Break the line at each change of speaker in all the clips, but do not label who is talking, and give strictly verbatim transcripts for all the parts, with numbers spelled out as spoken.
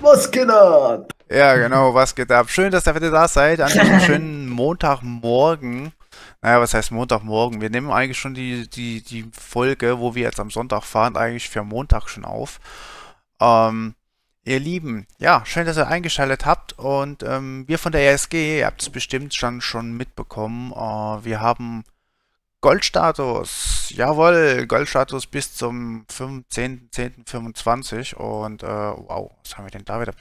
Was geht ab?
Ja, genau, was geht ab? Schön, dass ihr wieder da seid an diesem schönen Montagmorgen. Naja, was heißt Montagmorgen? Wir nehmen eigentlich schon die, die, die Folge, wo wir jetzt am Sonntag fahren, eigentlich für Montag schon auf. Ähm, Ihr Lieben, ja, schön, dass ihr eingeschaltet habt und ähm, wir von der E S G, ihr habt es bestimmt schon, schon mitbekommen, äh, wir haben Goldstatus, jawohl, Goldstatus bis zum fünfzehnten zehnten fünfundzwanzig und äh, wow, was haben wir denn da wieder?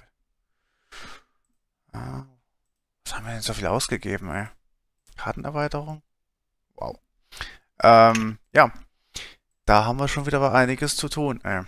Ah, was haben wir denn so viel ausgegeben, ey? Kartenerweiterung? Wow. Ähm, ja, da haben wir schon wieder einiges zu tun, ey.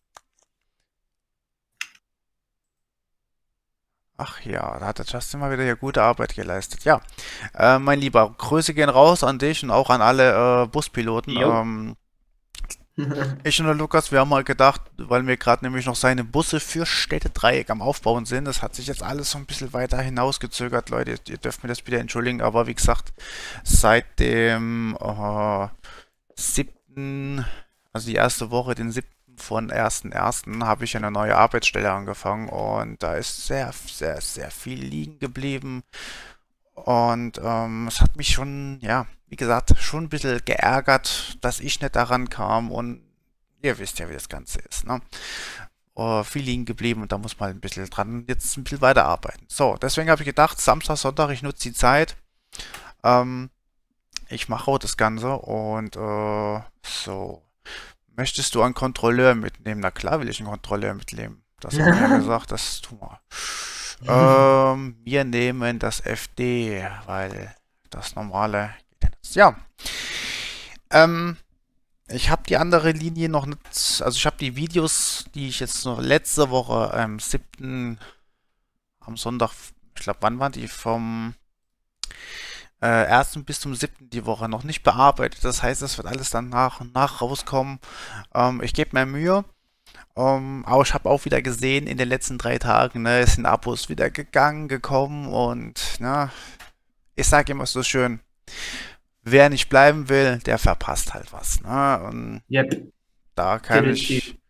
Ach ja, da hat der Justin mal wieder hier gute Arbeit geleistet. Ja, äh, mein Lieber, Grüße gehen raus an dich und auch an alle äh, Buspiloten.
Jo.
Ähm, ich und der Lukas, wir haben mal gedacht, weil wir gerade nämlich noch seine Busse für Städtedreieck am Aufbauen sind, das hat sich jetzt alles so ein bisschen weiter hinausgezögert, Leute. Ihr dürft mir das bitte entschuldigen, aber wie gesagt, seit dem äh, siebten, also die erste Woche, den siebten von ersten ersten habe ich eine neue Arbeitsstelle angefangen und da ist sehr, sehr, sehr viel liegen geblieben. Und ähm, es hat mich schon, ja, wie gesagt, schon ein bisschen geärgert, dass ich nicht daran kam. Und ihr wisst ja, wie das Ganze ist, ne? Oh, viel liegen geblieben und da muss man ein bisschen dran jetzt ein bisschen weiterarbeiten. So, deswegen habe ich gedacht, Samstag, Sonntag, ich nutze die Zeit. Ähm, Ich mache auch das Ganze und äh, so. Möchtest du einen Kontrolleur mitnehmen? Na klar will ich einen Kontrolleur mitnehmen. Das haben wir ja gesagt, das tun wir. Ähm, wir nehmen das F D, weil das normale geht ja nicht. Ja, ähm, ich habe die andere Linie noch nicht, also ich habe die Videos, die ich jetzt noch letzte Woche am siebten am Sonntag, ich glaube, wann waren die? Vom äh, ersten bis zum siebten die Woche noch nicht bearbeitet. Das heißt, das wird alles dann nach und nach rauskommen. Ähm, ich gebe mir Mühe. Um, aber ich habe auch wieder gesehen, in den letzten drei Tagen, ne, sind Abos wieder gegangen, gekommen und, ne, ich sage immer so schön, wer nicht bleiben will, der verpasst halt was, ne, und
Yep,
da kann
definitiv.
ich,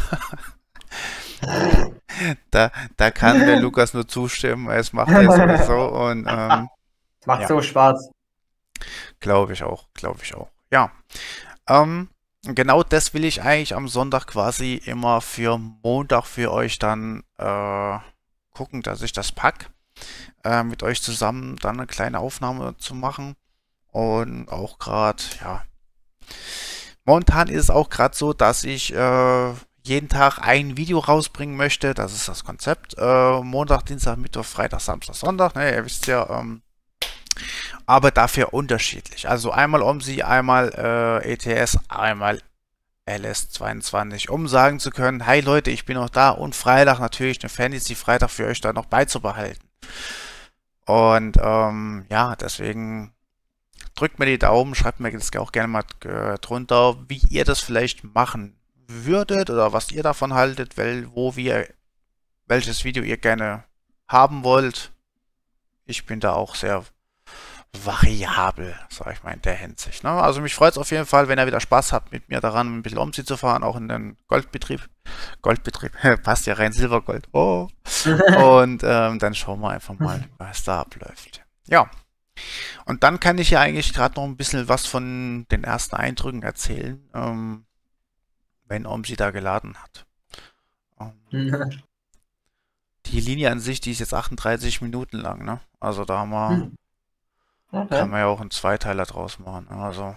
da, da kann der Lukas nur zustimmen, es macht er sowieso und, ähm,
Macht
ja,
so Spaß.
glaube ich auch, glaube ich auch, ja, ähm, genau das will ich eigentlich am Sonntag quasi immer für Montag für euch dann äh, gucken, dass ich das pack, äh, mit euch zusammen dann eine kleine Aufnahme zu machen. Und auch gerade, ja, momentan ist es auch gerade so, dass ich äh, jeden Tag ein Video rausbringen möchte. Das ist das Konzept. Äh, Montag, Dienstag, Mittwoch, Freitag, Samstag, Sonntag. Ne, ihr wisst ja, ähm, aber dafür unterschiedlich. Also einmal OMSI, einmal äh, E T S, einmal L S zweiundzwanzig, um sagen zu können, hey Leute, ich bin noch da und Freitag natürlich eine Fantasy Freitag für euch da noch beizubehalten. Und ähm, ja, deswegen drückt mir die Daumen, schreibt mir das auch gerne mal äh, drunter, wie ihr das vielleicht machen würdet oder was ihr davon haltet, weil, wo wir, welches Video ihr gerne haben wollt. Ich bin da auch sehr variabel, sag ich mal, in der Hinsicht. Ne? Also mich freut es auf jeden Fall, wenn ihr wieder Spaß habt, mit mir daran ein bisschen Umziehen zu fahren, auch in den Goldbetrieb. Goldbetrieb, passt ja rein, Silbergold. Oh. Und ähm, dann schauen wir einfach mal, was da abläuft. Ja, und dann kann ich ja eigentlich gerade noch ein bisschen was von den ersten Eindrücken erzählen, ähm, wenn Omsi da geladen hat. Ähm, die Linie an sich, die ist jetzt achtunddreißig Minuten lang, ne? Also da haben wir, kann
Okay.
man ja auch einen Zweiteiler draus machen. Ne? Also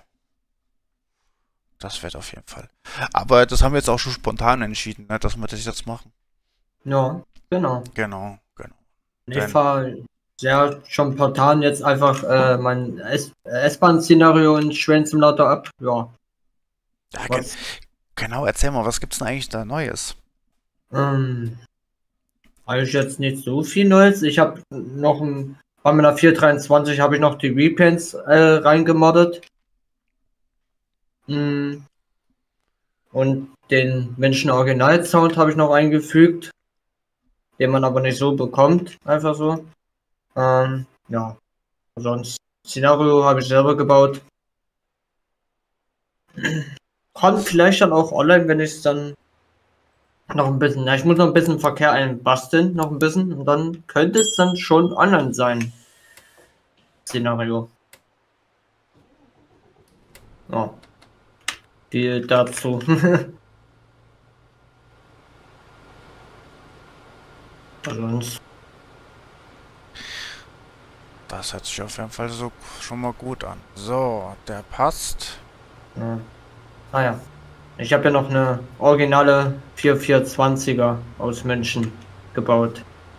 das wird auf jeden Fall. Aber das haben wir jetzt auch schon spontan entschieden, ne, dass wir das jetzt machen.
Ja, genau.
Genau, genau.
Ich
Denn,
fahre ja schon ein paar Tagen jetzt einfach äh, mein S- S-Bahn-Szenario in Schwänzimulator ab. Ja,
ja, gen
was
genau, erzähl mal, was gibt's denn eigentlich da Neues?
ähm, eigentlich jetzt nicht so viel Neues. Ich habe noch ein, bei meiner vier dreiundzwanzig habe ich noch die Repens äh, reingemoddet. Mm, Und den Menschen Original Sound habe ich noch eingefügt, den man aber nicht so bekommt, einfach so. Ähm, ja, sonst Szenario habe ich selber gebaut. Kommt vielleicht dann auch online, wenn ich es dann Noch ein bisschen. Ja, ich muss noch ein bisschen Verkehr einbasteln, noch ein bisschen. Und dann könnte es dann schon online sein. Szenario. Ja. Viel dazu. Sonst.
Das hört sich auf jeden Fall so schon mal gut an. So, der passt.
Ja. Ah ja. Ich habe ja noch eine originale vier vier zwanziger aus München gebaut.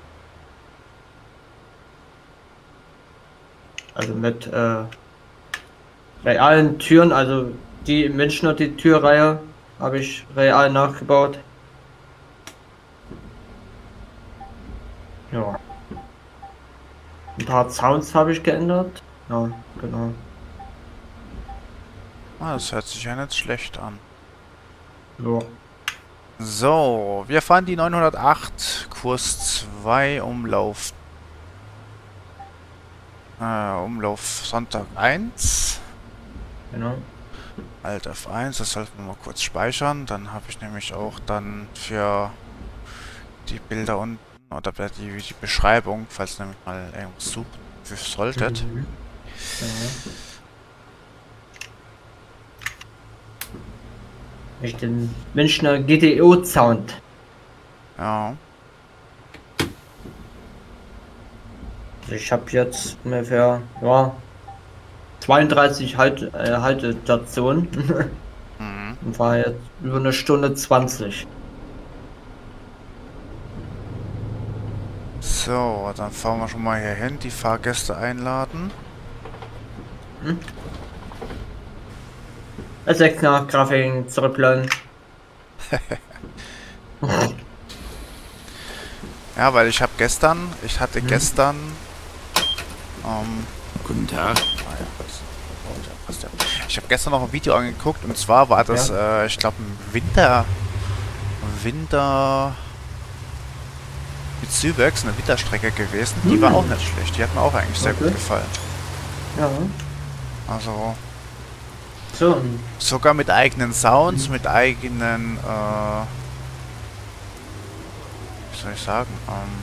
Also mit äh, realen Türen, also die in München und die Türreihe habe ich real nachgebaut. Ja. Ein paar Sounds habe ich geändert. Ja, genau.
Ah, das hört sich ja nicht schlecht an.
Ja.
So, wir fahren die neunhundertacht, Kurs zwei, Umlauf. Äh, Umlauf Sonntag eins.
Genau.
Alt F eins, das sollten wir mal kurz speichern. Dann habe ich nämlich auch dann für die Bilder unten oder die, die Beschreibung, falls ihr nämlich mal irgendwas suchen solltet.
Mhm. Ja. Ich den Münchner G T O-Sound.
Ja.
Also ich habe jetzt ungefähr ja, zweiunddreißig halt, äh, Haltestationen
Mhm.
und war jetzt über eine Stunde zwanzig.
So, dann fahren wir schon mal hier hin, die Fahrgäste einladen.
Hm? Als sechs nach Grafik zurückladen.
Ja, weil ich habe gestern, ich hatte
Mhm.
gestern, ähm,
Guten Tag.
ah ja, das- oh, ja, passt ja. Ich habe gestern noch ein Video angeguckt und zwar war das, äh, ich glaube, ein Winter, Winter mit Sübex, eine Winterstrecke gewesen. Die war
Mhm.
auch nicht schlecht. Die hat mir auch eigentlich sehr
Okay.
gut gefallen.
Ja.
Also
So.
sogar mit eigenen Sounds, mit eigenen, äh, wie soll ich sagen, ähm,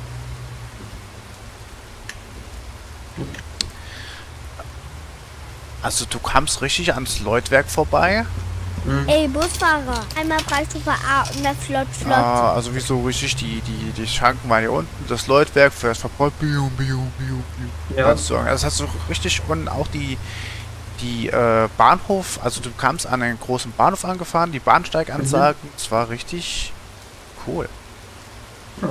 also du kamst richtig ans Leutwerk vorbei.
Mhm.
Ey, Busfahrer, einmal Preisstufe A und dann flott, flott.
Ah, also wie so richtig, die, die, die Schranken waren hier unten, das Leutwerk fährst vorbei, biu, biu, biu, biu.
Ja.
Kannst du sagen. Also das hast du richtig, und auch die, die äh, Bahnhof, also du kamst an einen großen Bahnhof angefahren, die Bahnsteigansagen,
Mhm.
das war richtig cool.
Ja.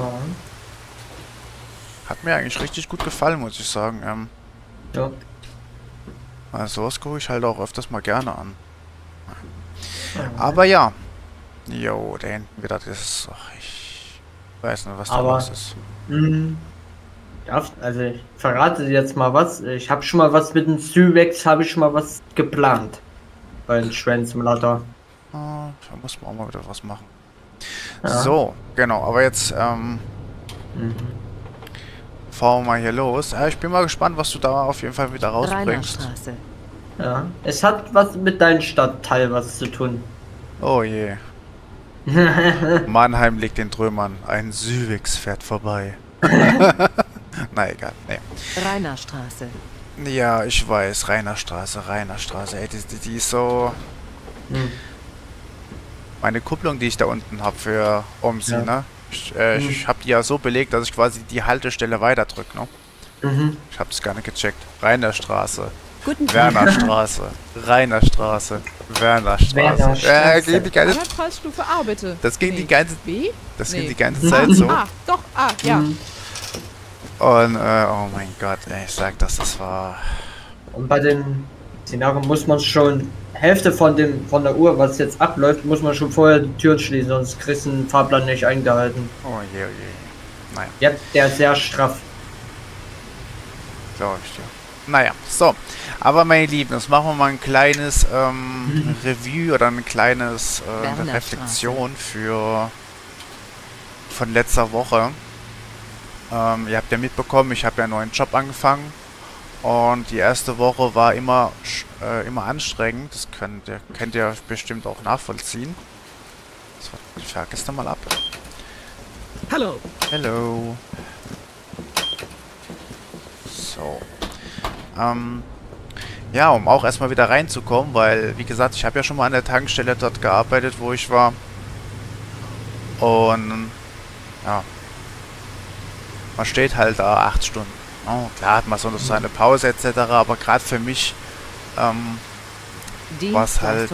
Hat mir eigentlich richtig gut gefallen, muss ich sagen. Ähm,
Ja.
also sowas gucke ich halt auch öfters mal gerne an.
Ja.
Aber ja. Jo, da hinten wieder das. Ach, ich weiß nicht, was da
Aber-
los ist.
Mhm. Ja, also ich verrate dir jetzt mal was. Ich habe schon mal was mit dem Syvex, habe ich schon mal was geplant. Bei den Schwänzsimulator.
Ah, da muss man auch mal wieder was machen.
Ja.
So, genau, aber jetzt ähm,
Mhm.
fahren wir mal hier los. Ja, ich bin mal gespannt, was du da auf jeden Fall wieder rausbringst.
Rainerstraße.
Ja. Es hat was mit deinem Stadtteil was zu tun.
Oh je. Mannheim liegt in Trümmern. Ein Syvex fährt vorbei. Na egal, nee.
Rainerstraße.
Ja, ich weiß, Rainerstraße, Rainerstraße. Ey, die, die, die ist so...
Hm.
Meine Kupplung, die ich da unten habe für Omsi,
Ja.
ne? Ich, äh,
Mhm.
ich habe die ja so belegt, dass ich quasi die Haltestelle weiter drücke, ne?
Mhm.
Ich hab's gar nicht gecheckt. Rainerstraße,
Guten Tag.
Wernerstraße, Rainerstraße, Wernerstraße.
Wernerstraße.
Äh, ging die ganze,
Einmal Preisstufe A, bitte.
das ging
Nee.
die ganze,
B?
das
Nee.
ging die ganze Zeit so.
Ah, doch, A, ja.
Mhm.
Und, äh, oh mein Gott, ey, ich sag das, das war...
Und bei den Szenarien muss man schon Hälfte von dem von der Uhr, was jetzt abläuft, muss man schon vorher die Türen schließen, sonst kriegst du den Fahrplan nicht eingehalten.
Oh je, oh je. Naja,
Ja, der ist sehr straff.
glaube ich dir. Naja, so. Aber meine Lieben, jetzt machen wir mal ein kleines ähm, Review oder ein kleines äh, eine
Wernerstraße.
Reflexion für von letzter Woche. Ähm, ihr habt ja mitbekommen, ich habe ja einen neuen Job angefangen und die erste Woche war immer sch- äh, immer anstrengend. Das könnt ihr, könnt ihr bestimmt auch nachvollziehen. So, ich fahr gestern mal ab.
Hallo.
Hello. So. Ähm. Ja, um auch erstmal wieder reinzukommen, weil, wie gesagt, ich habe ja schon mal an der Tankstelle dort gearbeitet, wo ich war. Und, ja. Man steht halt da acht Stunden. Oh, klar hat man so seine Pause et cetera. Aber gerade für mich, ähm, war es halt,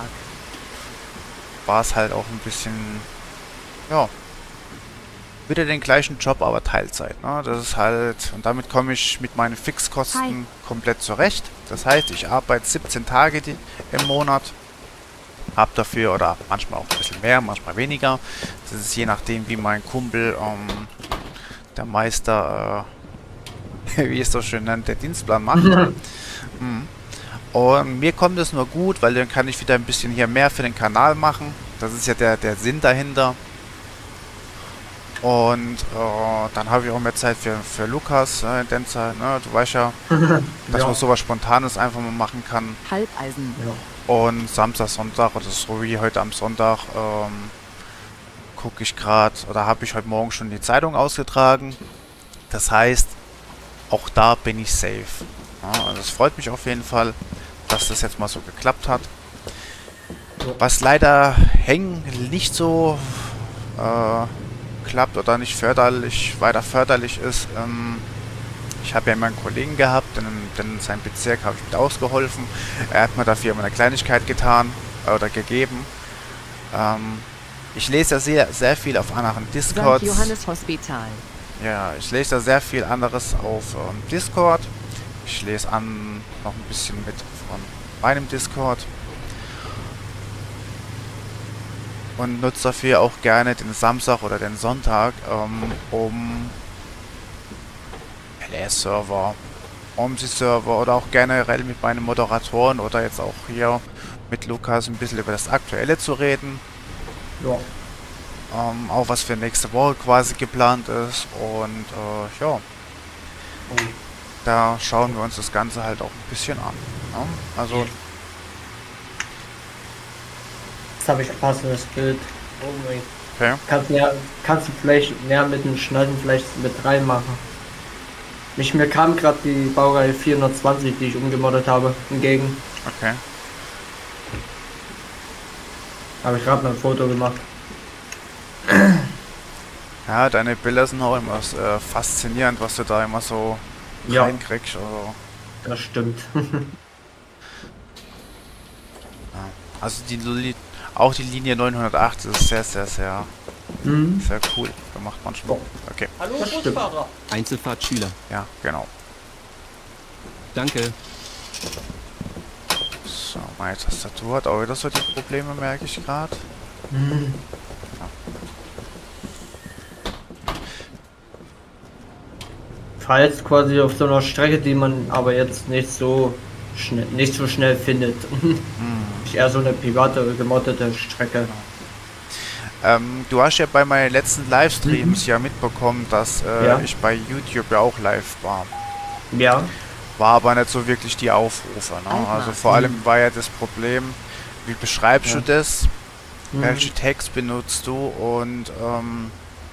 war es halt auch ein bisschen, ja, wieder den gleichen Job, aber Teilzeit. Ne? Das ist halt, und damit komme ich mit meinen Fixkosten Hi. komplett zurecht. Das heißt, ich arbeite siebzehn Tage die, im Monat, habe dafür, oder manchmal auch ein bisschen mehr, manchmal weniger. Das ist je nachdem, wie mein Kumpel, ähm, der Meister, äh, wie es so schön nennt, der Dienstplan macht. mhm. Und mir kommt es nur gut, weil dann kann ich wieder ein bisschen hier mehr für den Kanal machen. Das ist ja der, der Sinn dahinter. Und äh, dann habe ich auch mehr Zeit für, für Lukas äh, in der Zeit. Ne? Du weißt ja, dass ja. man sowas Spontanes einfach mal machen kann.
Halbeisen.
Ja. Und Samstag, Sonntag, oder so wie heute am Sonntag, ähm, gucke ich gerade, oder habe ich heute Morgen schon die Zeitung ausgetragen. Das heißt, auch da bin ich safe. Ja, also es freut mich auf jeden Fall, dass das jetzt mal so geklappt hat. Was leider hängen nicht so äh, klappt oder nicht förderlich, weiter förderlich ist. Ähm, ich habe ja immer einen Kollegen gehabt, denn, denn in seinem Bezirk habe ich mit ausgeholfen. Er hat mir dafür immer eine Kleinigkeit getan äh, oder gegeben. Ähm, ich lese ja sehr, sehr viel auf anderen Discords.
Sankt Johannes Hospital.
Ja, ich lese da sehr viel anderes auf ähm, Discord. Ich lese an noch ein bisschen mit von meinem Discord. Und nutze dafür auch gerne den Samstag oder den Sonntag, ähm, um L S-Server, O M S-I-Server oder auch generell mit meinen Moderatoren oder jetzt auch hier mit Lukas ein bisschen über das Aktuelle zu reden. Ja. Ähm, auch was für nächste Woche quasi geplant ist. Und äh, ja, oh. da schauen wir uns das Ganze halt auch ein bisschen an. Ja? Also...
habe ich ein passendes Bild. Oh mein.
Okay.
Kannst, ja, kannst du vielleicht mehr mit den Schneiden vielleicht mit reinmachen. Mich, mir kam gerade die Baureihe vierhundertzwanzig, die ich umgemoddet habe, entgegen.
Okay.
Habe ich gerade mal ein Foto gemacht.
Ja, deine Bilder sind auch immer äh, faszinierend, was du da immer so ja. reinkriegst. Also.
Das stimmt.
ja. Also die Auch die Linie neunhundertacht ist sehr, sehr, sehr, mhm. sehr cool gemacht manchmal. Okay.
Hallo Busfahrer. Einzelfahrtschüler.
Ja, genau.
Danke.
So, meine Tastatur hat auch wieder so die Probleme, merke ich gerade. Mhm. Ja.
Falls quasi auf so einer Strecke, die man aber jetzt nicht so schnell, nicht so schnell findet. Mhm. Eher so eine private, gemoddete Strecke.
Ähm, du hast ja bei meinen letzten Livestreams mhm. ja mitbekommen, dass äh, ja. ich bei YouTube ja auch live war.
Ja.
War aber nicht so wirklich die Aufrufe. Ne? Also vor allem war ja das Problem, wie beschreibst ja. du das? Mhm. Welche Text benutzt du? Und ähm,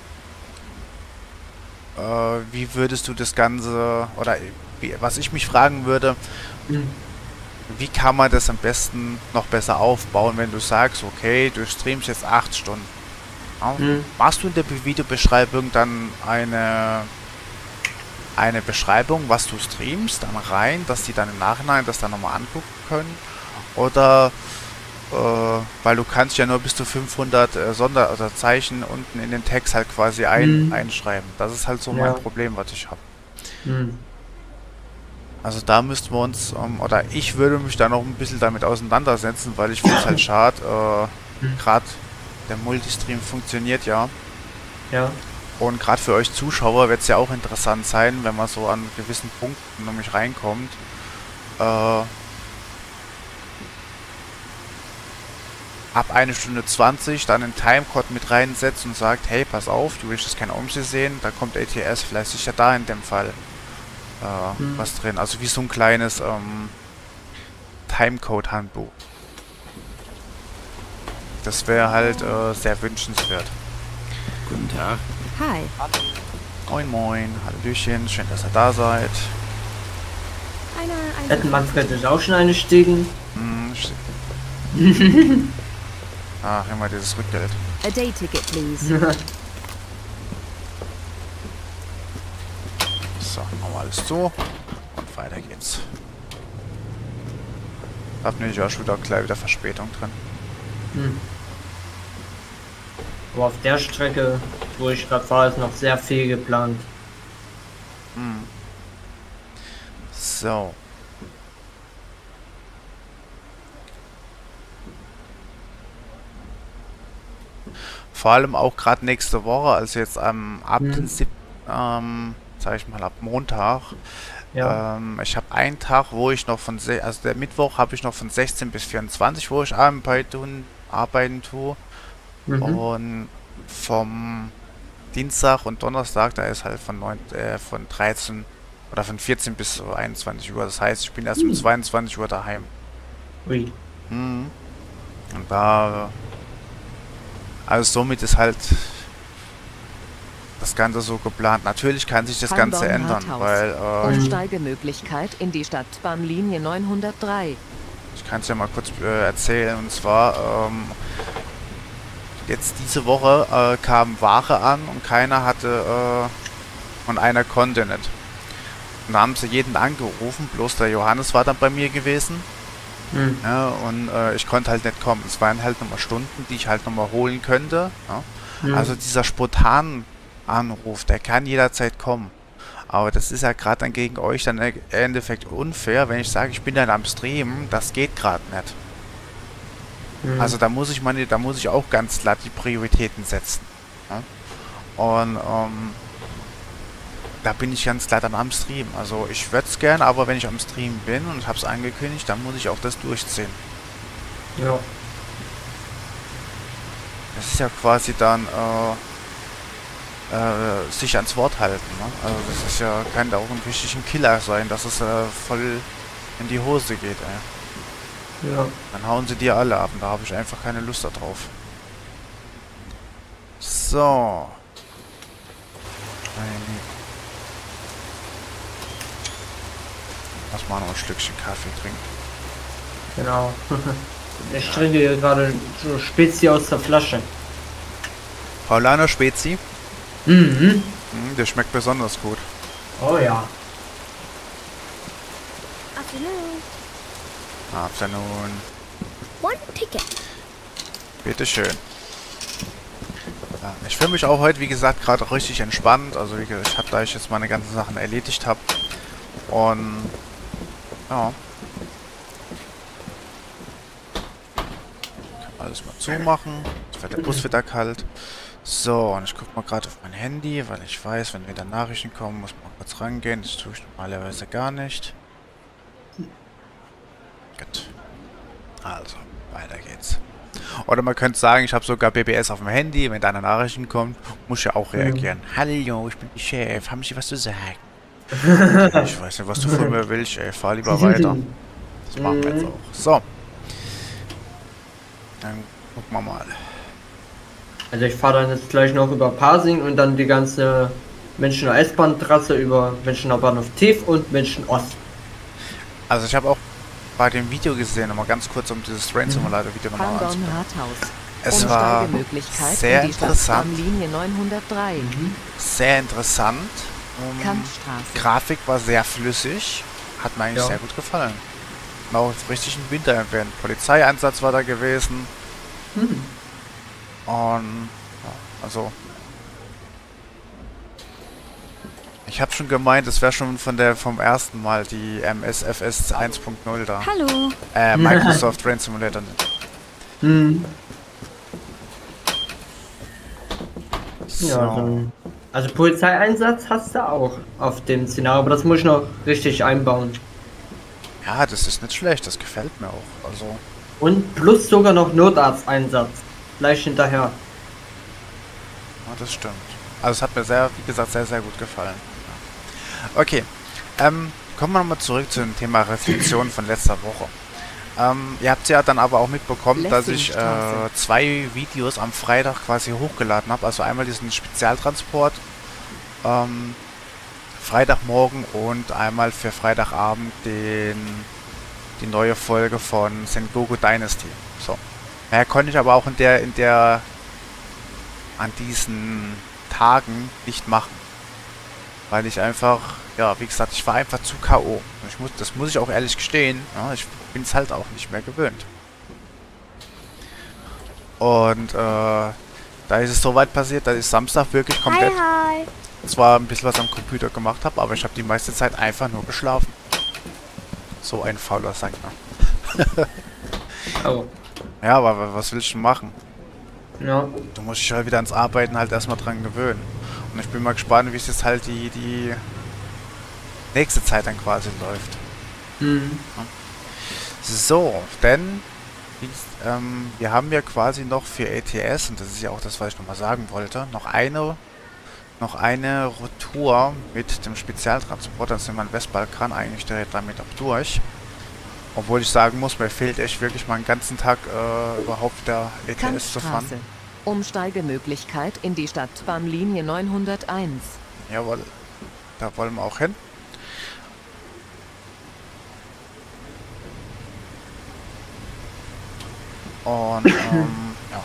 äh, wie würdest du das Ganze, oder wie, was ich mich fragen würde, mhm. wie kann man das am besten noch besser aufbauen, wenn du sagst, okay, du streamst jetzt acht Stunden. Ja? Mhm. Machst du in der Videobeschreibung dann eine, eine Beschreibung, was du streamst, dann rein, dass die dann im Nachhinein das dann nochmal angucken können? Oder, äh, weil du kannst ja nur bis zu fünfhundert äh, Sonder- oder Zeichen unten in den Text halt quasi ein, mhm. einschreiben. Das ist halt so ja. mein Problem, was ich habe. Mhm. Also da müssten wir uns, ähm, oder ich würde mich da noch ein bisschen damit auseinandersetzen, weil ich finde es halt schade, äh, mhm. gerade der Multistream funktioniert ja.
Ja.
Und gerade für euch Zuschauer wird es ja auch interessant sein, wenn man so an gewissen Punkten nämlich reinkommt. Äh, ab eine Stunde zwanzig dann einen Timecode mit reinsetzt und sagt, hey, pass auf, du willst jetzt kein O M S I sehen, da kommt A T S vielleicht sicher da in dem Fall. Äh, hm. was drin, also wie so ein kleines ähm, Timecode-Handbuch. Das wäre halt äh, sehr wünschenswert.
Guten Tag.
Hi.
Moin moin, Hallöchen, schön, dass ihr da seid.
Eine, eine.
Hätten Manfred ist auch schon eingestiegen.
Hm, sch- Ach, immer dieses Rückgeld.
A day ticket, please.
So, machen wir alles zu. Und weiter geht's. Hab nämlich auch schon wieder gleich wieder Verspätung drin.
Hm. Aber auf der Strecke, wo ich gerade fahre, ist noch sehr viel geplant.
Hm. So. Vor allem auch gerade nächste Woche, also jetzt am ab
Mhm.
den siebten Ähm, sag ich mal ab Montag.
Ja.
Ähm, ich habe einen Tag, wo ich noch von, se also der Mittwoch habe ich noch von sechzehn bis vierundzwanzig, wo ich arbeiten, arbeiten tue.
Mhm.
Und vom Dienstag und Donnerstag, da ist halt von, neun, äh, von dreizehn oder von vierzehn bis so einundzwanzig Uhr. Das heißt, ich bin erst um zweiundzwanzig Uhr daheim.
Ui.
Mhm. Und da, also somit ist halt das Ganze so geplant. Natürlich kann sich das Ganze ändern,
Hamborn-Rathaus.
weil äh,
Umsteigemöglichkeit in die Stadtbahnlinie neunhundertdrei.
ich kann es ja mal kurz äh, erzählen. Und zwar ähm, jetzt diese Woche äh, kam Ware an und keiner hatte äh, und einer konnte nicht. Und da haben sie jeden angerufen, bloß der Johannes war dann bei mir gewesen.
Hm.
Ja, und äh, ich konnte halt nicht kommen. Es waren halt nochmal Stunden, die ich halt nochmal holen könnte. Ja.
Hm.
Also dieser spontanen Anruf, der kann jederzeit kommen. Aber das ist ja gerade dann gegen euch dann im Endeffekt unfair, wenn ich sage, ich bin dann am Streamen, das geht gerade nicht.
Hm.
Also da muss ich meine, da muss ich auch ganz glatt die Prioritäten setzen. Ja. Und ähm, da bin ich ganz klar dann am Stream. Also ich würde es gern, aber wenn ich am Stream bin und habe es angekündigt, dann muss ich auch das durchziehen.
Ja.
Das ist ja quasi dann äh, äh, sich ans Wort halten. Ne? Also das ist ja, kann da auch ein richtiger Killer sein, dass es äh, voll in die Hose geht. Ey.
Ja.
Dann hauen sie dir alle ab und da habe ich einfach keine Lust darauf. So. Meine Lieben. Lass mal noch ein Stückchen Kaffee trinken.
Genau. Ich trinke hier gerade so Spezi aus der Flasche.
Paulaner Spezi.
Mhm.
Hm, der schmeckt besonders gut.
Oh ja.
Afternoon.
Afternoon.
One ticket.
Bitteschön. Ja, ich fühle mich auch heute, wie gesagt, gerade richtig entspannt. Also wie gesagt, ich habe, da ich jetzt meine ganzen Sachen erledigt habe. Und ja. Kann alles mal zumachen. Jetzt wird der Bus wieder kalt. So, und ich gucke mal gerade auf mein Handy, weil ich weiß, wenn wieder Nachrichten kommen, muss man kurz rangehen. Das tue ich normalerweise gar nicht. Gut. Also, weiter geht's. Oder man könnte sagen, ich habe sogar B B S auf dem Handy. Wenn da eine Nachrichten kommt, muss ich ja auch reagieren. Mhm. Hallo, ich bin der Chef. Haben Sie was zu sagen? Ich weiß nicht, was du von mir willst, ey. Fahr lieber weiter. Das machen wir jetzt auch. So. Dann gucken wir mal.
Also ich fahre dann jetzt gleich noch über Pasing und dann die ganze Münchner S-Bahn-Trasse über Münchner Bahnhof Tief und München Ost.
Also ich habe auch bei dem Video gesehen, nochmal ganz kurz um dieses Train Simulator Video nochmal anzugucken.
Hamborn-Rathaus.
Es war
Umsteigemöglichkeit
sehr
in die
interessant.
Stadtbahnlinie neunhundertdrei.
Mhm.
Sehr interessant. Um,
Kantstraße.
Grafik war sehr flüssig. Hat mir eigentlich
Ja.
sehr gut gefallen. War auch richtig ein Winter-Event. Polizeieinsatz war da gewesen.
Hm.
Und ja, also ich habe schon gemeint, es wäre schon von der vom ersten Mal die M S F S eins Punkt null da.
Hallo.
Äh, Microsoft Train Simulator.
Hm.
So.
Ja, also, also Polizeieinsatz hast du auch auf dem Szenario, aber das muss ich noch richtig einbauen.
Ja, das ist nicht schlecht, das gefällt mir auch. Also
Und plus sogar noch Notarzteinsatz. Gleich hinterher.
ja, das stimmt. Also es hat mir sehr, wie gesagt, sehr, sehr gut gefallen. Ja. Okay, ähm, kommen wir nochmal zurück zu dem Thema Reflexion von letzter Woche. Ähm, ihr habt ja dann aber auch mitbekommen, dass ich äh,
Lessingstraße.
zwei Videos am Freitag quasi hochgeladen habe. Also einmal diesen Spezialtransport ähm, Freitagmorgen und einmal für Freitagabend den, die neue Folge von Sengoku Dynasty. So. Mehr konnte ich aber auch in der, in der, an diesen Tagen nicht machen. Weil ich einfach, ja, wie gesagt, ich war einfach zu K O. Ich muss, das muss ich auch ehrlich gestehen. Ja, ich bin es halt auch nicht mehr gewöhnt. Und äh, da ist es soweit passiert, dass ich Samstag wirklich komplett
Hi, hi.
zwar ein bisschen was am Computer gemacht habe, aber ich habe die meiste Zeit einfach nur geschlafen. So ein fauler Sack, ne?
Oh.
Ja, aber was willst du machen?
Ja.
Du musst dich halt wieder ans Arbeiten halt erstmal dran gewöhnen. Und ich bin mal gespannt, wie es jetzt halt die, die nächste Zeit dann quasi läuft.
Mhm.
So, denn wie, ähm, wir haben ja quasi noch für A T S, und das ist ja auch das, was ich nochmal sagen wollte, noch eine noch eine Retour mit dem Spezialtransport. Dann sind wir in Westbalkan eigentlich direkt damit auch durch. Obwohl ich sagen muss, mir fehlt echt wirklich mal einen ganzen Tag äh, überhaupt der A T S zu fahren.
Kantstraße. Umsteigemöglichkeit in die Stadtbahnlinie neunhunderteins.
Jawohl, da wollen wir auch hin. Und, ähm, ja.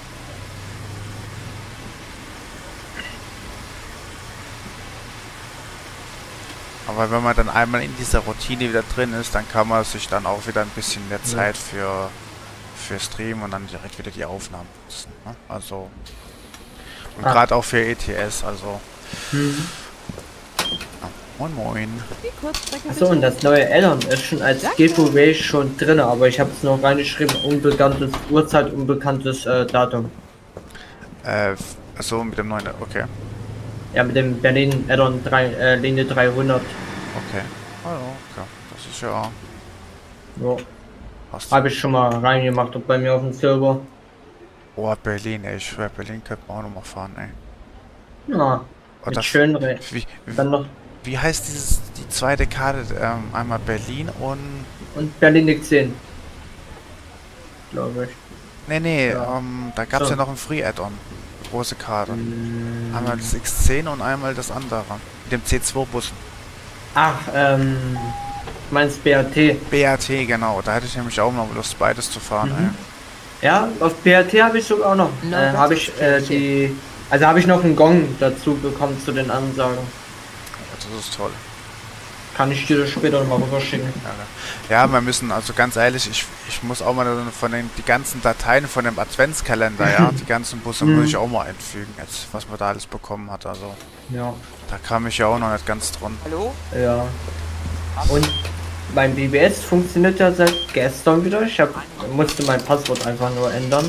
Aber wenn man dann einmal in dieser Routine wieder drin ist, dann kann man sich dann auch wieder ein bisschen mehr Zeit für, für Stream und dann direkt wieder die Aufnahmen nutzen. Ne? Also, und
Ah.
gerade auch für E T S, also.
Mhm.
Ja, moin moin.
Die Kurzstrecke
Achso, und das neue Addon ist schon als Giveaway schon drin, aber ich habe es noch reingeschrieben, unbekanntes Uhrzeit, unbekanntes äh, Datum.
Äh, achso, mit dem neuen, okay.
Ja, mit dem Berlin Addon drei, äh, Linie dreihundert.
Okay. Oh, okay. Das ist ja.
Ja,
Passt.
habe ich schon mal reingemacht und bei mir auf dem Server.
Oh, Berlin, ey. Ich schwör, Berlin könnte man auch noch mal fahren, ey.
Ja,
Oh,
mit
das,
schönen Re
wie, wie,
Dann noch
wie heißt dieses, die zweite Karte? Ähm, einmal Berlin und.
und Berlin X zehn. Glaube ich.
Nee, nee,
Ja.
ähm, da gab es
So.
ja noch ein Free-Add-on. Große Karte.
Mm.
Einmal das X zehn und einmal das andere. Mit dem C zwei Bus.
Ach, ähm, meinst B R T?
B R T, genau. Da hätte ich nämlich auch noch Lust, beides zu fahren,
Mhm. Ja, auf B R T habe ich sogar auch noch.
Na,
Äh,
das
habe
ist
ich äh, die. Also habe ich noch einen Gong dazu bekommen zu den Ansagen.
ey. Das ist toll.
Kann ich dir das später noch mal rüberschicken.
Ja, wir müssen, also ganz ehrlich, ich, ich muss auch mal von den die ganzen Dateien von dem Adventskalender, ja, die ganzen Busse
Mhm.
muss ich auch mal einfügen, jetzt, was man da alles bekommen hat. Also,
Ja.
da kam ich ja auch noch nicht ganz dran.
Ja. Und mein B B S funktioniert ja seit gestern wieder. Ich hab, musste mein Passwort einfach nur ändern.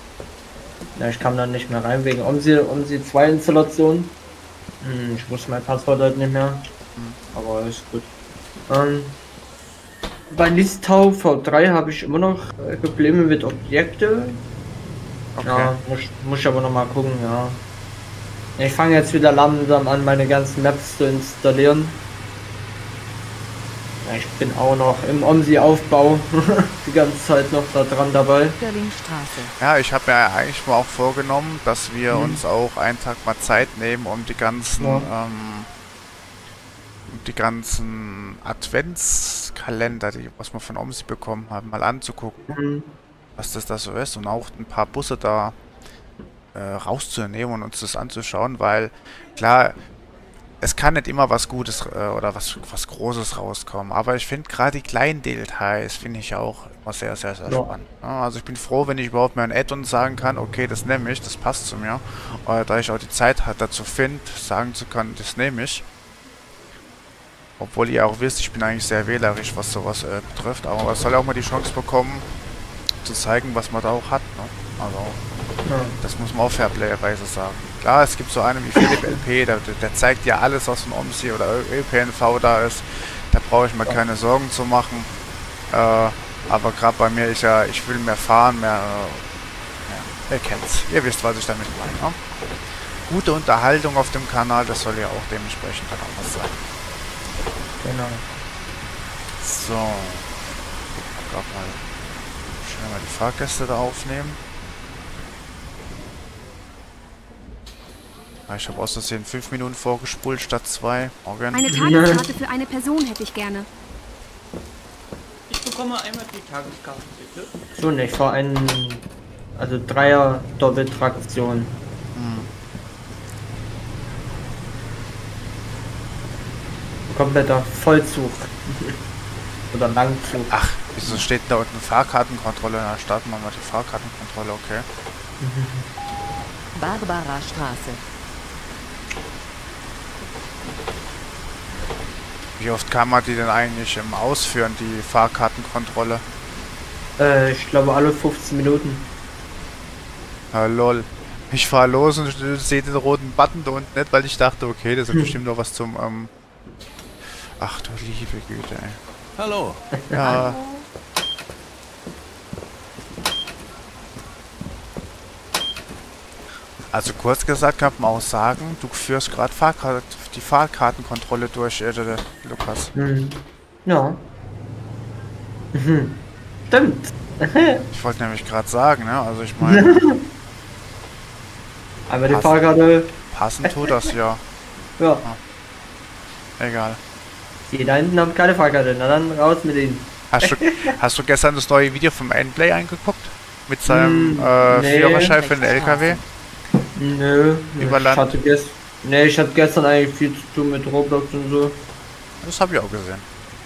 Ja, ich kam dann nicht mehr rein wegen OMSI, OMSI zwei Installation. Hm, ich wusste mein Passwort halt nicht mehr. Aber ist gut. Ähm, bei Listau V drei habe ich immer noch äh, Probleme mit Objekte.
Okay.
Ja, muss, muss ich aber noch mal gucken, ja. Ich fange jetzt wieder langsam an, meine ganzen Maps zu installieren. Ja, ich bin auch noch im OMSI-Aufbau die ganze Zeit noch da dran dabei.
Görlingstraße.
Ja, ich habe mir eigentlich mal auch vorgenommen, dass wir
Mhm.
uns auch einen Tag mal Zeit nehmen, um die ganzen,
Ja.
ähm, um die ganzen Adventskalender, die was wir von OMSI bekommen haben, mal anzugucken,
Mhm.
was das da so ist und auch ein paar Busse da äh, rauszunehmen und uns das anzuschauen, weil klar, es kann nicht immer was Gutes äh, oder was, was Großes rauskommen, aber ich finde gerade die kleinen Details finde ich auch immer sehr, sehr, sehr
Ja.
spannend. Ja, also ich bin froh, wenn ich überhaupt mal ein Add-on sagen kann, okay, das nehme ich, das passt zu mir, oder da ich auch die Zeit hat, dazu finde, sagen zu können, das nehme ich. Obwohl ihr auch wisst, ich bin eigentlich sehr wählerisch, was sowas äh, betrifft, aber es soll auch mal die Chance bekommen, zu zeigen, was man da auch hat. Ne? Also,
Ja.
das muss man auf Fairplay-Weise sagen. Klar, es gibt so einen wie Philipp L P, der, der zeigt ja alles, was von OMSI oder Ö P N V da ist. Da brauche ich mir keine Sorgen zu machen. Äh, aber gerade bei mir, ich, ja, ich will mehr fahren, mehr... Äh, ja, ihr kennt's. Ihr wisst, was ich damit meine. Ne? Gute Unterhaltung auf dem Kanal, das soll ja auch dementsprechend dann auch was sein.
Genau.
So. Guck mal. Mal die Fahrgäste da aufnehmen. Ah, ich habe aus Versehen fünf Minuten vorgespult statt zwei. Morgen.
Eine Tageskarte für eine Person hätte ich gerne.
Ich bekomme einmal die Tageskarte, bitte. So, ne, ich fahre einen, also Dreier Doppeltraktion.
Hm.
Kompletter Vollzug. Oder Langzug.
Ach, wieso steht da unten Fahrkartenkontrolle? Na, starten wir mal die Fahrkartenkontrolle, okay.
Barbara Straße.
Wie oft kann man die denn eigentlich im Ausführen, die Fahrkartenkontrolle?
Äh, ich glaube alle fünfzehn Minuten.
Ja, lol. Ich fahr los und sehe den roten Button da unten nicht, weil ich dachte, okay, das ist bestimmt noch was zum, ähm... Ach du liebe Güte, ey.
Hallo.
Ja. Also kurz gesagt kann man auch sagen, du führst gerade Fahrkart die Fahrkartenkontrolle durch, äh, äh, Lukas.
Mhm. Ja. Mhm. Stimmt.
Ich wollte nämlich gerade sagen, ne? Also ich meine,
Aber die
Passen.
Fahrkarte,
passend tut das ja.
ja.
Egal.
Die da hinten haben keine Fahrkarte, na dann raus mit ihnen.
Hast du, hast du gestern das neue Video vom Endplay angeguckt? Mit seinem
Mm,
äh,
nee.
Führerschein für den L K W?
Nö,
Über
ich
Land.
hatte gestern, nee, ich hatte gestern eigentlich viel zu tun mit Roblox und so.
Das habe ich auch gesehen.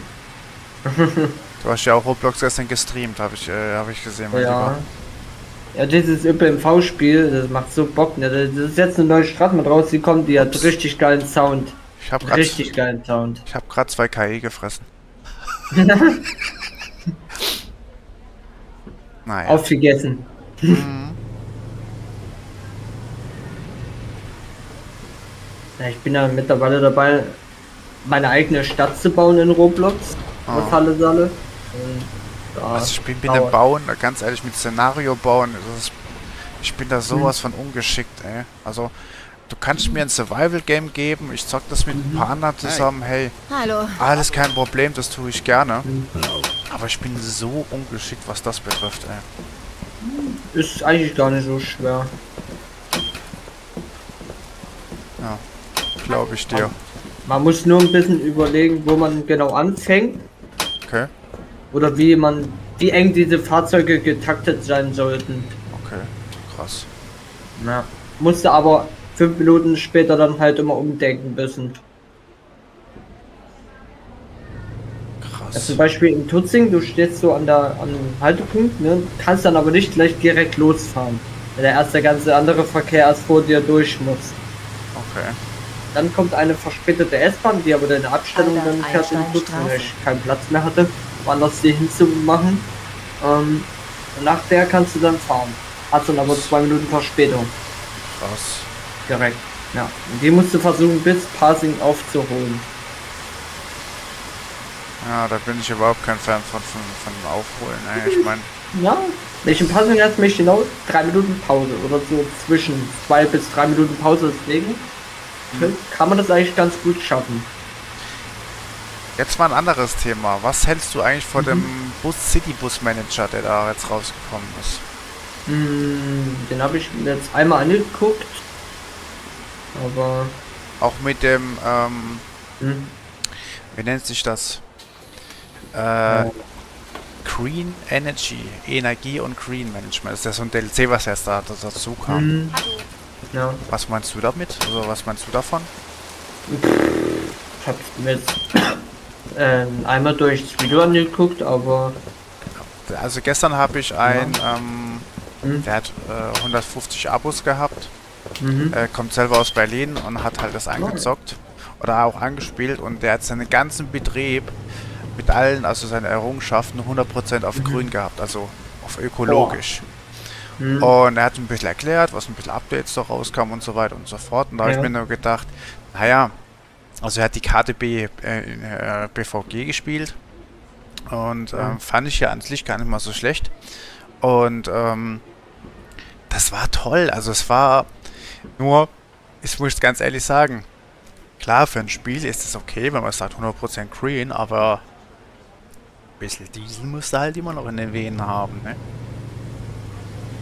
Du hast ja auch Roblox gestern gestreamt, habe ich, äh, hab ich gesehen. mein
Ja.
Lieber.
Ja, dieses Ö P N V-Spiel, das macht so Bock, ne? Das ist jetzt eine neue Straße mit rausgekommen, die hat
Ups.
richtig geilen Sound.
Ich habe gerade
Richtig geilen Sound.
ich hab grad zwei K I gefressen. Naja.
Aufgegessen.
Mhm.
Ja, ich bin ja mittlerweile dabei, meine eigene Stadt zu bauen in Roblox.
Oh.
Aus Halle Saale. Und, ja,
Also ich bin mit
dauert.
dem Bauen, ganz ehrlich, mit Szenario bauen, das ist, ich bin da sowas von ungeschickt, ey. Also, du kannst mir ein Survival-Game geben, ich zock das mit ein paar anderen zusammen, hey,
Hallo.
alles kein Problem, das tue ich gerne.
Hallo.
Aber ich bin so ungeschickt, was das betrifft, ey.
Ist eigentlich gar nicht so schwer.
Ja, glaube ich dir.
Man muss nur ein bisschen überlegen, wo man genau anfängt.
Okay,
Oder wie man, wie eng diese Fahrzeuge getaktet sein sollten.
okay, krass.
Ja. Musste aber fünf Minuten später dann halt immer umdenken müssen.
Krass.
Also zum Beispiel in Tutzing, du stehst so an der an dem Haltepunkt, ne, kannst dann aber nicht gleich direkt losfahren, weil der erste ganze andere Verkehr erst vor dir durch muss.
Okay.
Dann kommt eine verspätete S-Bahn, die aber deine Abstellung
Albert
dann fährt in
Einstein
Tutzing, weil
Straße.
ich keinen Platz mehr hatte, woanders die hinzumachen. Ähm, und nach der kannst du dann fahren. Hast dann aber zwei Minuten Verspätung.
Krass.
Direkt. Ja. Und die musst du versuchen bis Passing aufzuholen.
Ja, da bin ich überhaupt kein Fan von, von, von Aufholen, ey. Ich meine,
Ja, welchen Passing hat mich genau drei Minuten Pause oder so zwischen zwei bis drei Minuten Pause deswegen kann man das eigentlich ganz gut schaffen.
jetzt mal ein anderes Thema. Was hältst du eigentlich von dem Bus City Bus Manager, der da jetzt rausgekommen ist?
Hm, den habe ich mir jetzt einmal angeguckt, aber
Auch mit dem, ähm,
hm,
wie nennt sich das? Äh,
Ja.
Green Energy, Energie und Green Management. Das ist ja so ein D L C, was erst da dazu kam.
hm, ja,
Was meinst du damit? Also was meinst du davon?
ich habe mir jetzt ähm, einmal durch das Video angeguckt, aber
Also gestern habe ich ein, ähm,
hm,
der hat äh, hundertfünfzig Abos gehabt,
mhm,
äh, kommt selber aus Berlin und hat halt das angezockt oder auch angespielt und der hat seinen ganzen Betrieb mit allen, also seine Errungenschaften hundert Prozent auf
Mhm.
grün gehabt, also auf ökologisch.
hm,
Und er hat ein bisschen erklärt, was ein bisschen Updates da rauskamen und so weiter und so fort. Und da habe
Ja.
ich mir nur gedacht, naja, also er hat die Karte B, äh, in, äh, B V G gespielt und
Ja.
ähm, fand ich ja an sich gar nicht mal so schlecht. Und ähm, das war toll, also es war nur, ich muss ganz ehrlich sagen, klar, für ein Spiel ist es okay, wenn man sagt hundert Prozent green, aber ein bisschen Diesel musst du halt immer noch in den Venen haben, ne?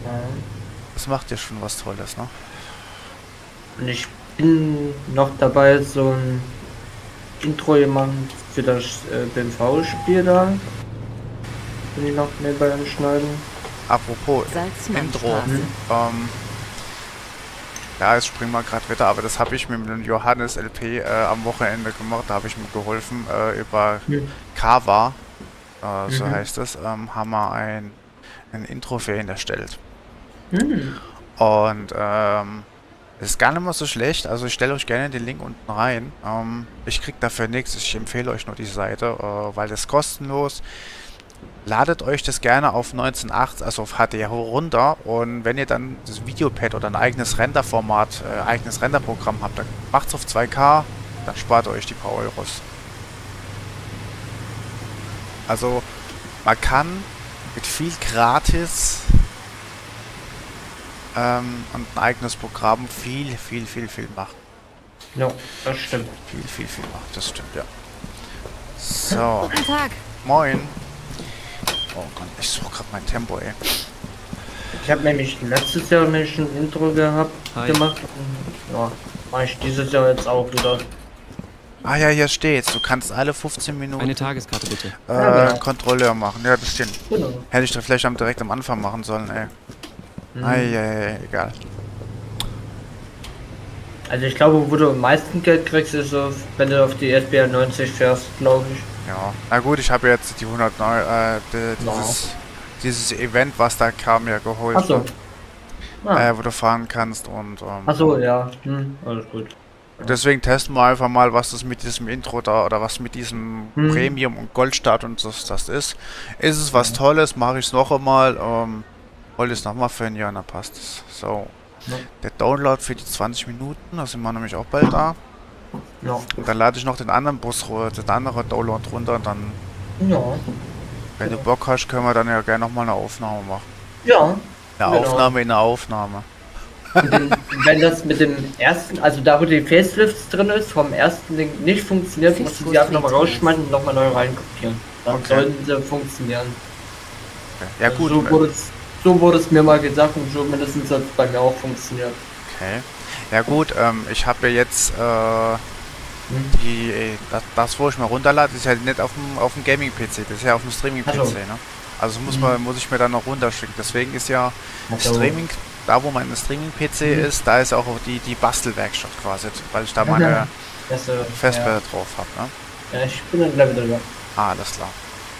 Das macht ja schon was Tolles, ne?
Und ich bin noch dabei, so ein Intro gemacht für das äh, B M V-Spiel da. Bin ich noch nebenbei am Schneiden.
Apropos Intro. Ähm, ja, jetzt springen wir gerade wieder, aber das habe ich mit dem Johannes L P äh, am Wochenende gemacht. Da habe ich mir geholfen äh, über
Mhm.
Kava, äh, so
Mhm.
heißt es, ähm, haben wir ein, ein Intro für ihn erstellt.
Hm.
Und ähm, das ist gar nicht mal so schlecht. Also ich stelle euch gerne den Link unten rein. Ähm, ich krieg dafür nichts. Ich empfehle euch nur die Seite, äh, weil das ist kostenlos. Ladet euch das gerne auf neunzehnhundertachtzig, also auf H D runter, und wenn ihr dann das Videopad oder ein eigenes Renderformat, äh, eigenes Renderprogramm habt, dann macht's auf zwei K, dann spart ihr euch die paar Euros. Also man kann mit viel gratis ähm, und ein eigenes Programm viel, viel, viel, viel machen.
Ja, das stimmt.
Viel, viel, viel machen, das stimmt, ja. So,
Guten Tag.
moin. Oh Gott, ich suche gerade mein Tempo, ey.
Ich habe nämlich letztes Jahr nämlich ein Intro gehabt,
Hi.
gemacht. Und, ja, mache ich dieses Jahr jetzt auch wieder.
Ah ja, hier steht's. Du kannst alle fünfzehn Minuten
Eine Tageskarte bitte.
äh,
Ja, genau.
Kontrolleur machen. Ja, das stimmt.
Genau.
Hätte ich das vielleicht am, direkt am Anfang machen sollen, ey.
Mhm.
Eieiei, egal.
Also ich glaube, wo du am meisten Geld kriegst, ist so, wenn du auf die S B R neunzig fährst, glaube ich.
Ja. Na gut, ich habe jetzt die hundertneun, äh, die, dieses, dieses Event, was da kam, ja geholt.
Achso.
Ne?
Ah.
Äh, wo du fahren kannst und ähm,
Achso, ja. Hm, alles gut.
deswegen testen wir einfach mal, was das mit diesem Intro da oder was mit diesem
Hm.
Premium und Goldstart und das, das ist. Ist es was Tolles, mache ich es noch einmal. Ähm, wollte es nochmal für ein Jahr, dann passt es. So.
Ja.
Der Download für die zwanzig Minuten, da sind wir nämlich auch bald da.
Ja.
Und dann lade ich noch den anderen Bus, ru- den anderen Download runter und dann,
Ja.
wenn du Bock hast, können wir dann ja gerne nochmal eine Aufnahme machen.
Ja.
Eine
Genau.
Aufnahme in der Aufnahme.
Mit dem, wenn das mit dem ersten, also da wo die Facelifts drin ist, vom ersten Ding nicht funktioniert, musst du sie einfach nochmal rausschmeißen und nochmal neu reinkopieren. Dann
Okay.
sollten sie funktionieren.
Okay. Ja gut,
So wurde, es, so wurde es mir mal gesagt und so mindestens hat es bei mir auch funktioniert.
okay. Ja gut, ähm, ich habe ja jetzt äh,
Hm.
die, äh, das, das, wo ich mal runterlade, ist ja nicht auf dem, auf dem Gaming-P C, das ist ja auf dem Streaming-P C,
Ach so.
ne? Also muss,
Mhm.
man, muss ich mir dann noch runterschicken. Deswegen ist ja
Also,
Streaming, da wo mein Streaming-P C
Mhm.
ist, da ist auch die, die Bastelwerkstatt quasi, weil ich da
Ja,
meine
ja. das, äh,
Festplatte drauf habe, ne?
Ja. Ja, ich bin ein Level drüber.
Ah, alles klar.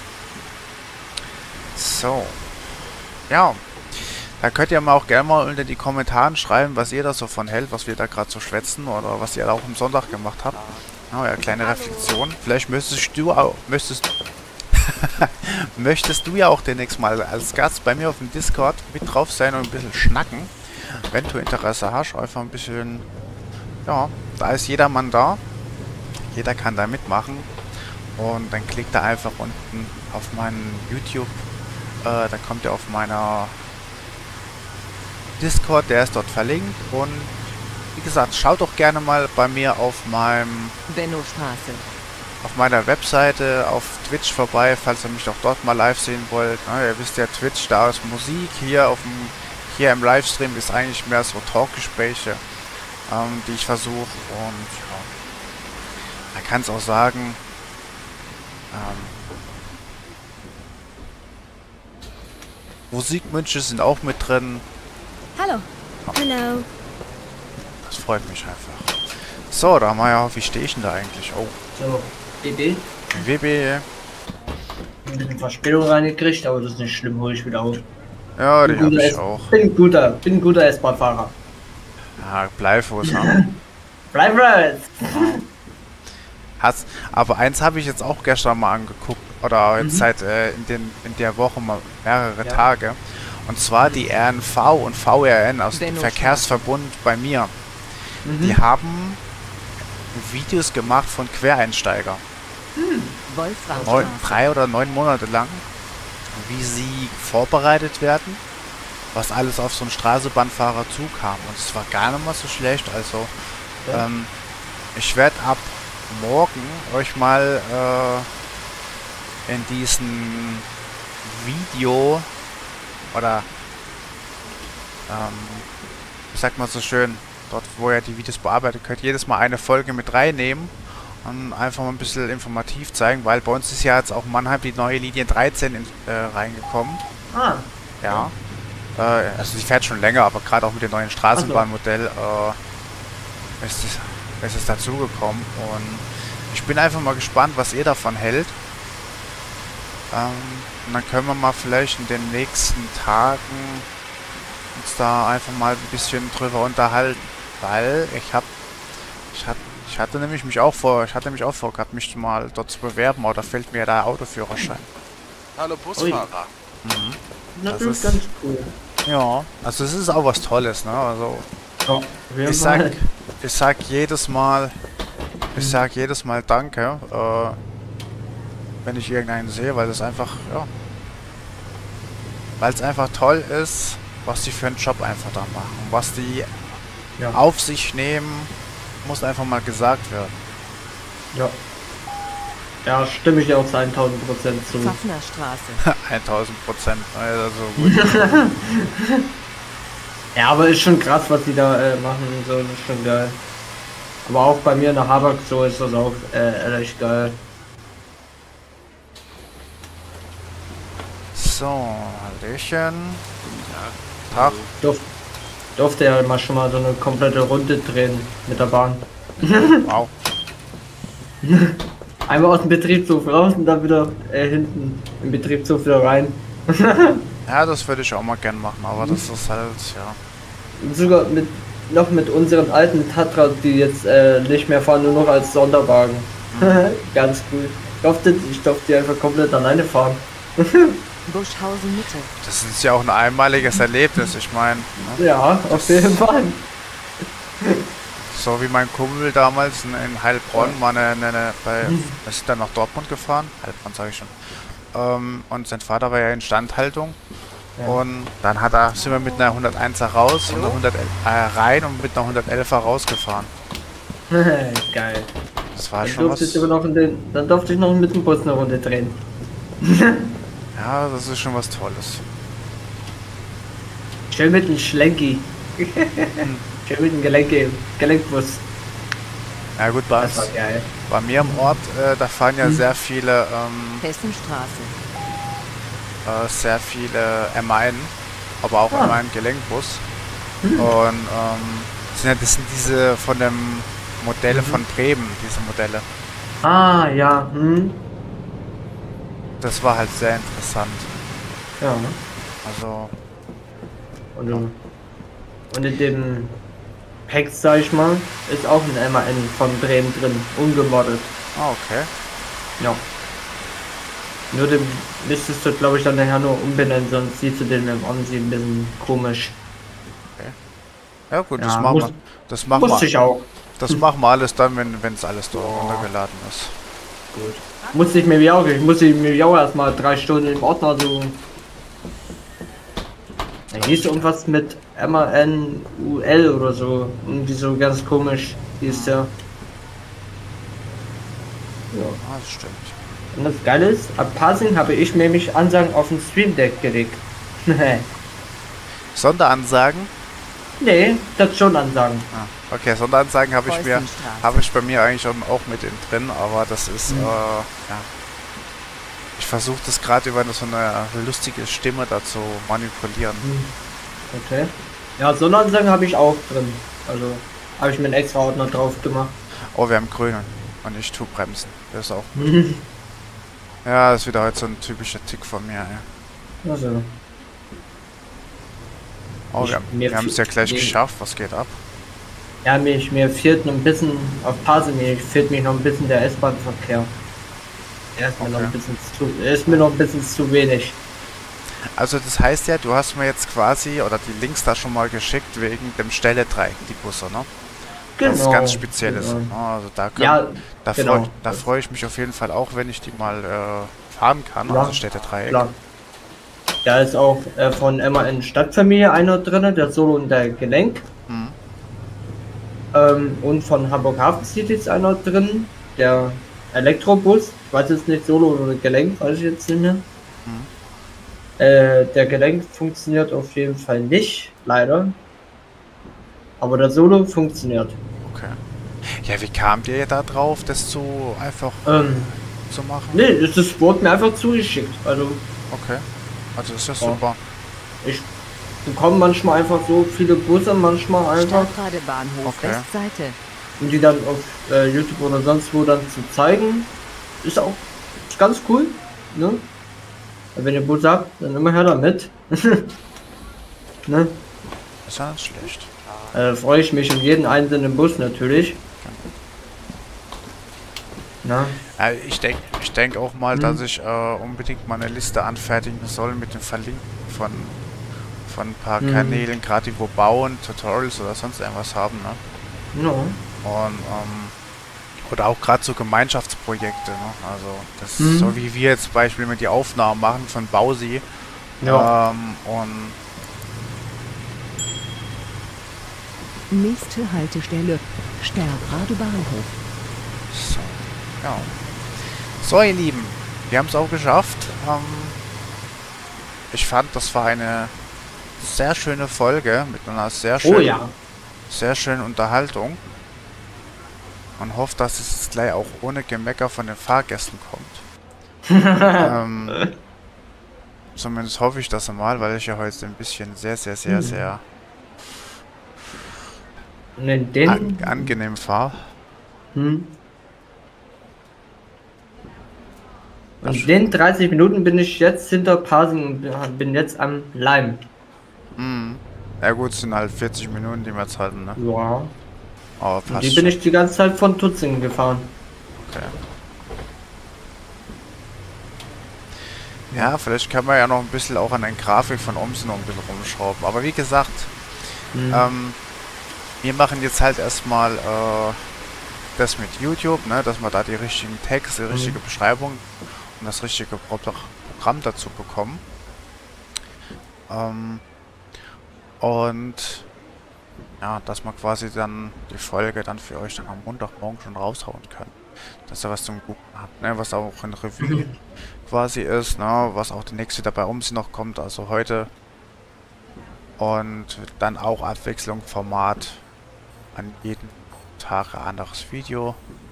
So. Ja. Da könnt ihr mal auch gerne mal unter die Kommentare schreiben, was ihr da so von hält, was wir da gerade so schwätzen oder was ihr da auch am Sonntag gemacht habt. Ja, ja, kleine Reflexion. Vielleicht möchtest du auch, möchtest, möchtest du ja auch demnächst mal als Gast bei mir auf dem Discord mit drauf sein und ein bisschen schnacken. Wenn du Interesse hast, einfach ein bisschen, ja, da ist jedermann da. Jeder kann da mitmachen. Und dann klickt da einfach unten auf meinen YouTube. Äh, dann kommt ihr auf meiner Discord, der ist dort verlinkt. Und wie gesagt, schaut doch gerne mal bei mir auf meinem
Benno-Straße.
auf meiner Webseite, auf Twitch vorbei, falls ihr mich auch dort mal live sehen wollt. Na, ihr wisst ja, Twitch, da ist Musik. Hier auf dem hier im Livestream ist eigentlich mehr so Talkgespräche, ähm, die ich versuche. Und ja, man kann es auch sagen, ähm, Musikwünsche sind auch mit drin.
Hallo.
Hallo.
Das freut mich einfach. So, da haben wir ja, wie stehe ich denn da eigentlich? Oh,
So, B B.
W B.
Ein bisschen Verspätung reingekriegt, aber das ist nicht schlimm, hole ich wieder auf.
Ja, die
Bin
habe
guter
ich
S-
auch.
Bin ein guter, bin ein guter S-Bahn-Fahrer.
Ja, Bleifuß, ne?
Bleib raus!
Hast, aber eins habe ich jetzt auch gestern mal angeguckt, oder jetzt
Mhm.
seit äh, in, den, in der Woche mal mehrere
Ja.
Tage. Und zwar die R N V und V R N, also dem
Benno
Verkehrsverbund bei mir.
Mhm.
Die haben Videos gemacht von Quereinsteiger. Neun,
Wolframstraße.
drei oder neun Monate lang, wie sie vorbereitet werden, was alles auf so einen Straßenbahnfahrer zukam. Und es war gar nicht mal so schlecht. Also
Ja.
ähm, ich werde ab morgen euch mal äh, in diesen Video oder ähm, ich sag mal so schön, dort wo ihr die Videos bearbeitet könnt, jedes Mal eine Folge mit reinnehmen und einfach mal ein bisschen informativ zeigen, weil bei uns ist ja jetzt auch in Mannheim die neue Linie dreizehn in, äh, reingekommen.
Ah.
Ja. Äh, also die fährt schon länger, aber gerade auch mit dem neuen Straßenbahnmodell äh, ist es, ist es dazugekommen und ich bin einfach mal gespannt, was ihr davon hält. Ähm, und dann können wir mal vielleicht in den nächsten Tagen uns da einfach mal ein bisschen drüber unterhalten, weil ich habe, ich hatte, ich hatte nämlich mich auch vor, ich hatte mich auch vor gehabt, mich mal dort zu bewerben, aber da fehlt mir der Autoführerschein.
Hallo Busfahrer.
Mhm.
Das,
Das
ist
ist-
ganz cool.
Ja, also es ist auch was Tolles, ne? Also
Ja, auf jeden
ich sag,
Fall.
ich sag jedes Mal, ich sag jedes Mal Danke, äh, wenn ich irgendeinen sehe, weil es einfach, ja, weil es einfach toll ist, was die für einen Job einfach da machen, was die
Ja.
auf sich nehmen, muss einfach mal gesagt werden.
Ja. Ja, stimme ich dir auch zu tausend Prozent zu.
Pfaffner Straße.
tausend Prozent, also gut.
Ja, aber ist schon krass, was die da äh, machen und so, das ist schon geil. Aber auch bei mir in der Habak so ist das auch äh, echt geil.
So, Hallöchen.
Guten Tag.
Tag.
Durf, durfte ja mal schon mal so eine komplette Runde drehen mit der Bahn.
Wow.
Einmal aus dem Betriebshof raus und dann wieder äh, hinten im Betriebshof wieder rein.
Ja, das würde ich auch mal gern machen, aber das ist halt, ja.
Und sogar mit noch mit unseren alten Tatra, die jetzt äh, nicht mehr fahren, nur noch als Sonderwagen. Ganz cool. Ich durfte, ich durfte die einfach komplett alleine fahren.
Buschhausen Mitte.
Das ist ja auch ein einmaliges Erlebnis, ich meine. Ne?
Ja, auf jeden Fall.
So wie mein Kumpel damals in, in Heilbronn, war eine, eine, eine bei, wir sind dann nach Dortmund gefahren, Heilbronn sage ich schon. Ähm, und sein Vater war ja in Standhaltung.
Ja.
Und dann hat er, sind wir mit einer hunderteiner raus und einer hundertelf äh, rein und mit einer hundertelfer rausgefahren.
Geil.
Das war
Dann
schon
durfte,
was.
ich aber noch in den, dann durfte ich noch mit dem Bus eine Runde drehen.
Ja, das ist schon was Tolles.
Schön mit dem Schlenki. Schön mit dem Gelenke, Gelenkbus.
Ja gut, bei,
Das war geil.
bei mir im Ort, äh, da fahren ja sehr viele, ähm,
Hessenstraße.
äh, sehr viele M eins, aber auch
Ah.
M eins Gelenkbus. Und ähm, sind ja, das sind diese von dem Modelle von Bremen, diese Modelle.
Ah, ja, hm.
Das war halt sehr interessant.
Ja.
Also,
Und, in- und in dem Pack, sag ich mal, ist auch ein M A N von Bremen drin, ungemoddet.
ah, okay.
Ja. Nur den müsstest du, glaube ich, dann nachher nur umbenennen, sonst siehst du den im Ansi ein bisschen komisch.
Ja gut, das
Ja,
machen
muss-
wir. Das machen
Wusste
wir.
ich auch.
Das machen wir alles dann, wenn wenn es alles dort runtergeladen ist.
Gut. Musste ich mir wie auch, ich musste mir auch erstmal drei Stunden im Ordner suchen. Da hieß irgendwas mit M A N U L oder so. Irgendwie so ganz komisch hieß der. Ja.
Ah, das stimmt.
Und das Geile ist, ab Parsing habe ich mir mich Ansagen auf den Stream Deck gelegt.
Sonderansagen?
Nee, das schon Ansagen.
Ah, okay, Sonderansagen habe ich mir
Preußenstraße.
habe ich bei mir eigentlich auch auch mit in drin, aber das ist
Mhm.
äh, ja. Ich versuche das gerade über so eine lustige Stimme dazu manipulieren.
Okay. Ja, Sonderansagen habe ich auch drin. Also habe ich mir einen extra Ordner drauf gemacht.
Oh, wir haben Grünen und ich tu bremsen. Das ist auch. Ja, das ist wieder heute so ein typischer Tick von mir. Ey.
Also.
Oh,
Ich-
wir,
mir
wir haben es ja
fe-
gleich
nee.
geschafft. Was geht ab?
Ja, mich, mir fehlt noch ein bisschen, auf Parsing, mir fehlt mir noch ein bisschen der S-Bahn-Verkehr. Der ist mir noch ein
Okay.
bisschen zu, ist mir noch ein bisschen zu wenig.
Also das heißt ja, du hast mir jetzt quasi oder die Links da schon mal geschickt wegen dem Stelle-Dreieck, die Busse, ne? Das ist ganz Spezielles.
genau.
Ne? Also da, können,
Ja,
da
genau.
freue da freu ich mich auf jeden Fall auch, wenn ich die mal äh, fahren kann.
Ja,
Also Städtedreieck.
klar. Da ist auch äh, von M A N Stadtfamilie einer drin, der Solo und der Gelenk.
Mhm.
Ähm, und von Hamburg Hafen City ist einer drin, der Elektrobus. Ich weiß jetzt nicht, Solo oder Gelenk, weiß ich jetzt nicht mehr. Äh, der Gelenk funktioniert auf jeden Fall nicht, leider. Aber der Solo funktioniert.
Okay. Ja, wie kamt ihr da drauf, das so einfach
Ähm,
zu machen?
nee, das das wurde mir einfach zugeschickt. Also,
Okay. Also ist ja
Ja.
super.
ich bekomme manchmal einfach so viele Busse, manchmal einfach,
Stadtradebahnhof,
Okay.
Westseite.
um die dann auf äh, YouTube oder sonst wo dann zu zeigen. Ist auch ist ganz cool, ne? Wenn ihr Bus habt, dann immer her damit. Ne?
Ist ja nicht schlecht.
Äh, freue ich mich um jeden einzelnen Bus natürlich. Na,
Ja, ich denke ich denk auch mal,
Mhm.
dass ich äh, unbedingt mal eine Liste anfertigen soll mit dem Verlinken von, von ein paar
Mhm.
Kanälen, gerade die wo bauen, Tutorials oder sonst irgendwas haben, ne?
ja.
Und, ähm, oder auch gerade so Gemeinschaftsprojekte, ne? Also, das
Mhm.
so wie wir jetzt zum Beispiel mit die Aufnahmen machen von Bausi.
Ja.
Ähm, und
Nächste Haltestelle, Stärkrade Bahnhof.
so, ja. So, ihr Lieben, wir haben es auch geschafft. Ähm, ich fand, das war eine sehr schöne Folge mit einer sehr schönen,
Oh ja.
sehr schönen Unterhaltung. Man hofft, dass es gleich auch ohne Gemecker von den Fahrgästen kommt. ähm, zumindest hoffe ich das mal, weil ich ja heute ein bisschen sehr, sehr, sehr,
Mhm.
sehr
Und in den,
an angenehm fahre.
hm. Und in den dreißig Minuten bin ich jetzt hinter Parsing und bin- bin jetzt am Leim.
Mhm. Ja gut, es sind halt vierzig Minuten, die wir jetzt halten, ne?
Ja.
Aber
Und
passt
die bin
schon.
ich die ganze Zeit von Tutzingen gefahren.
Okay. Ja, vielleicht kann man ja noch ein bisschen auch an der Grafik von Omsi noch ein bisschen rumschrauben. Aber wie gesagt,
Hm.
ähm, wir machen jetzt halt erstmal äh, das mit YouTube, ne, dass wir da die richtigen Texte, die richtige Beschreibung und das richtige Pro Programm dazu bekommen. Ähm, und ja, dass man quasi dann die Folge dann für euch dann am Montagmorgen schon raushauen kann. Dass ihr was zum Gucken habt, ne, was auch in Revue quasi ist, ne, was auch der nächste dabei um sie noch kommt, also heute. Und dann auch Abwechslung, Format, an jeden Tag ein anderes Video.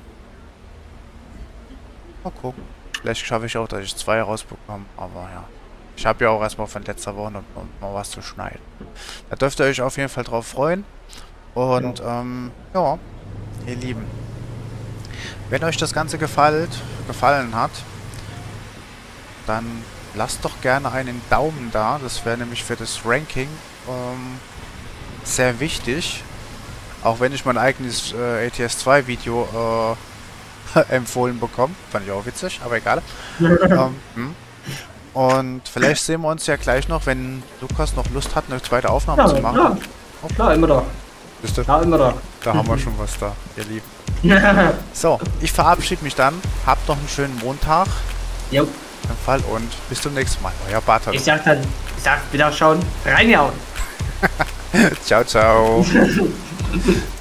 Mal gucken. Vielleicht schaffe ich auch, dass ich zwei rausbekomme, aber ja. Ich habe ja auch erstmal von letzter Woche noch mal was zu schneiden. Da dürft ihr euch auf jeden Fall drauf freuen. Und ja, ähm, ja ihr Lieben. Wenn euch das Ganze gefällt, gefallen hat, dann lasst doch gerne einen Daumen da. Das wäre nämlich für das Ranking ähm, sehr wichtig. Auch wenn ich mein eigenes äh, A T S zwei Video äh, empfohlen bekomme. Fand ich auch witzig, aber egal. ähm, hm. Und vielleicht sehen wir uns ja gleich noch, wenn Lukas noch Lust hat, eine zweite Aufnahme
Ja,
zu machen.
klar. Klar, immer da.
Wisst ihr?
Ja, immer da.
Da haben wir schon was da, ihr Lieben. So, ich verabschiede mich dann. Habt noch einen schönen Montag.
Jo.
Im Fall und bis zum nächsten Mal. Euer Bartel.
Ich sag dann, ich sag wieder schauen, reinhauen.
Ciao, ciao.